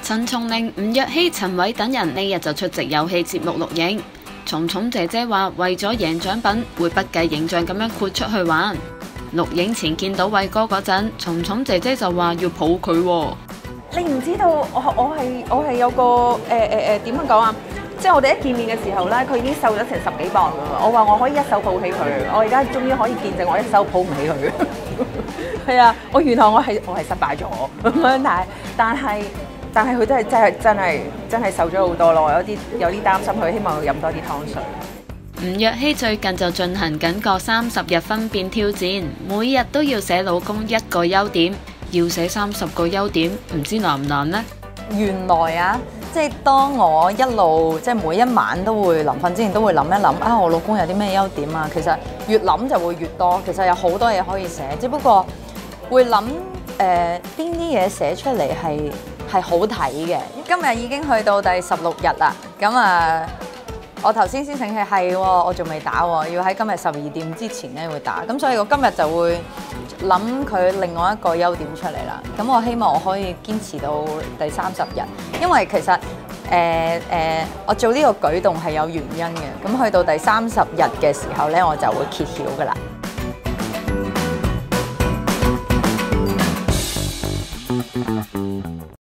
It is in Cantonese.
陳松伶、吳若希、陳偉等人呢日就出席遊戲節目錄影。蟲蟲姐姐話為咗贏獎品，會不計形象咁樣豁出去玩。錄影前見到偉哥嗰陣，蟲蟲姐姐就話要抱佢喎。 你唔知道我係有個點樣講啊？即係我哋一見面嘅時候咧，佢已經瘦咗成10幾磅㗎嘛。我話我可以一手抱起佢，我而家終於可以見證我一手抱唔起佢。係啊，原來我係失敗咗咁樣，但係佢都係真係瘦咗好多咯。有啲擔心佢，希望佢飲多啲湯水。 吳若希最近就進行緊個30日分辨挑戰，每日都要寫老公1個優點，要寫30個優點，唔知難唔難呢？ 原來啊，即係當我一路即係每一晚都會臨瞓之前都會諗一諗啊，我老公有啲咩優點啊？其實越諗就會越多，其實有好多嘢可以寫，只不過會諗邊啲嘢寫出嚟係好睇嘅。今日已經去到第16日啦，咁啊，我頭先醒起係我仲未打喎，要喺今日12點之前咧會打，咁所以我今日就會諗佢另外一個優點出嚟啦。咁我希望我可以堅持到第30日，因為其實我做呢個舉動係有原因嘅。咁去到第30日嘅時候咧，我就會揭曉㗎啦。